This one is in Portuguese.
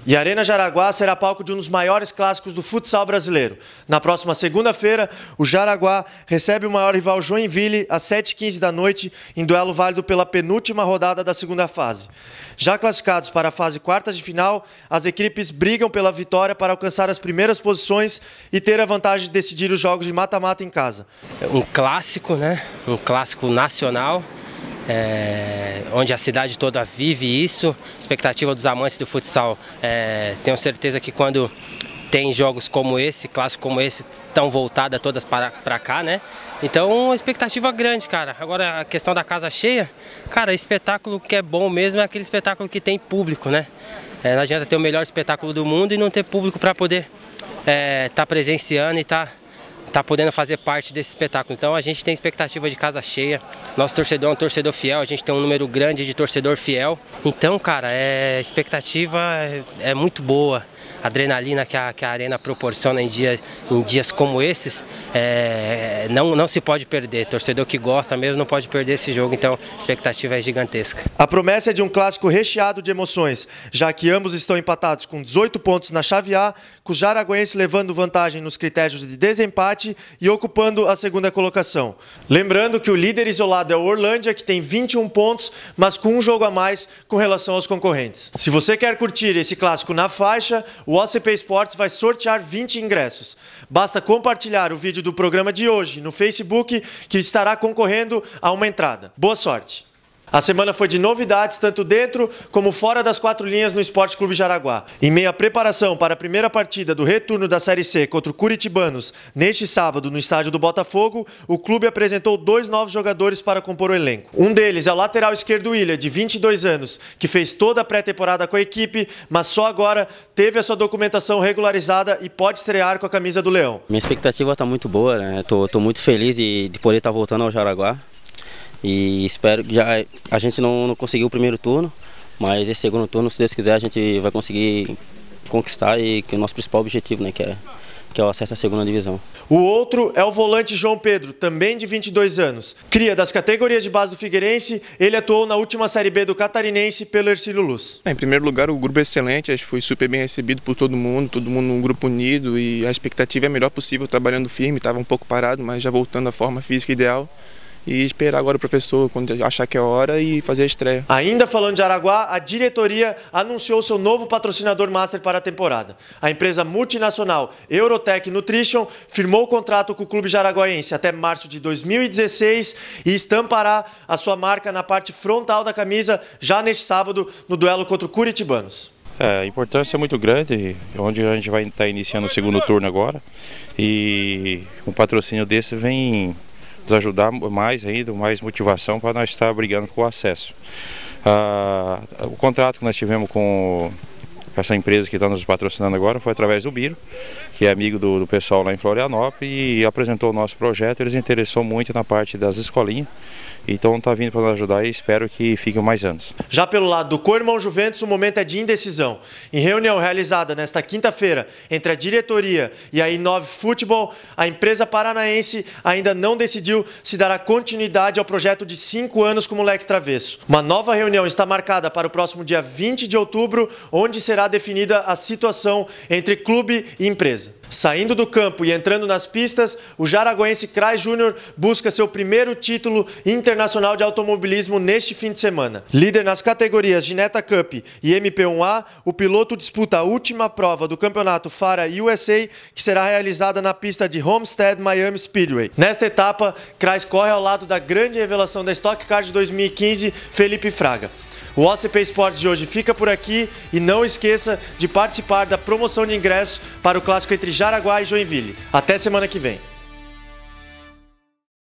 E a Arena Jaraguá será palco de um dos maiores clássicos do futsal brasileiro. Na próxima segunda-feira, o Jaraguá recebe o maior rival Joinville às 7h15 da noite, em duelo válido pela penúltima rodada da segunda fase. Já classificados para a fase quartas de final, as equipes brigam pela vitória para alcançar as primeiras posições e ter a vantagem de decidir os jogos de mata-mata em casa. Um clássico, né? Um clássico nacional. Onde a cidade toda vive isso, expectativa dos amantes do futsal. Tenho certeza que quando tem jogos como esse, clássicos como esse, estão voltadas todas para cá, né? Então, uma expectativa grande, cara. Agora, a questão da casa cheia, cara, espetáculo que é bom mesmo é aquele espetáculo que tem público, né? Não adianta ter o melhor espetáculo do mundo e não ter público para poder tá presenciando e tá podendo fazer parte desse espetáculo. Então a gente tem expectativa de casa cheia. Nosso torcedor é um torcedor fiel, a gente tem um número grande de torcedor fiel. Então, cara, a expectativa é muito boa. A adrenalina que a arena proporciona em dias como esses, não se pode perder. Torcedor que gosta mesmo não pode perder esse jogo, então a expectativa é gigantesca. A promessa é de um clássico recheado de emoções, já que ambos estão empatados com 18 pontos na chave A, com o Jaraguense levando vantagem nos critérios de desempate e ocupando a segunda colocação. Lembrando que o líder isolado é o Orlândia, que tem 21 pontos, mas com um jogo a mais com relação aos concorrentes. Se você quer curtir esse clássico na faixa, o OCP Esportes vai sortear 20 ingressos. Basta compartilhar o vídeo do programa de hoje no Facebook, que estará concorrendo a uma entrada. Boa sorte! A semana foi de novidades, tanto dentro como fora das quatro linhas no Esporte Clube Jaraguá. Em meio à preparação para a primeira partida do retorno da Série C contra o Curitibanos, neste sábado no estádio do Botafogo, o clube apresentou 2 novos jogadores para compor o elenco. Um deles é o lateral esquerdo William, de 22 anos, que fez toda a pré-temporada com a equipe, mas só agora teve a sua documentação regularizada e pode estrear com a camisa do Leão. Minha expectativa está muito boa, né? Tô muito feliz de poder estar voltando ao Jaraguá. E espero que a gente não conseguiu o primeiro turno, mas esse segundo turno, se Deus quiser, a gente vai conseguir conquistar e que o nosso principal objetivo, né, que é o acesso à segunda divisão. O outro é o volante João Pedro, também de 22 anos. Cria das categorias de base do Figueirense, ele atuou na última Série B do Catarinense pelo Hercílio Luz. Em primeiro lugar, o grupo é excelente, acho que foi super bem recebido por todo mundo num grupo unido e a expectativa é a melhor possível, trabalhando firme, estava um pouco parado, mas já voltando à forma física ideal. E esperar agora o professor quando achar que é hora e fazer a estreia. Ainda falando de Jaraguá, a diretoria anunciou seu novo patrocinador master para a temporada. A empresa multinacional Eurotech Nutrition firmou o contrato com o clube jaraguaense até março de 2016 e estampará a sua marca na parte frontal da camisa já neste sábado no duelo contra o Curitibanos. A importância é muito grande, onde a gente vai estar iniciando o segundo turno agora e um patrocínio desse vem nos ajudar mais ainda, mais motivação para nós estar brigando com o acesso. O contrato que nós tivemos com essa empresa que está nos patrocinando agora foi através do Biro, que é amigo do pessoal lá em Florianópolis e apresentou o nosso projeto. Eles interessou muito na parte das escolinhas, então está vindo para nos ajudar e espero que fiquem mais anos. Já pelo lado do co-irmão Juventus, o momento é de indecisão. Em reunião realizada nesta quinta-feira entre a diretoria e a I9 Futebol, a empresa paranaense ainda não decidiu se dará continuidade ao projeto de 5 anos com o Moleque Travesso. Uma nova reunião está marcada para o próximo dia 20 de outubro, onde será definida a situação entre clube e empresa. Saindo do campo e entrando nas pistas, o jaraguense Crais Júnior busca seu primeiro título internacional de automobilismo neste fim de semana. Líder nas categorias Gineta Cup e MP1A, o piloto disputa a última prova do campeonato FARA USA, que será realizada na pista de Homestead Miami Speedway. Nesta etapa, Crais corre ao lado da grande revelação da Stock Car de 2015, Felipe Fraga. O OCP Esportes de hoje fica por aqui e não esqueça de participar da promoção de ingressos para o clássico entre Jaraguá e Joinville. Até semana que vem.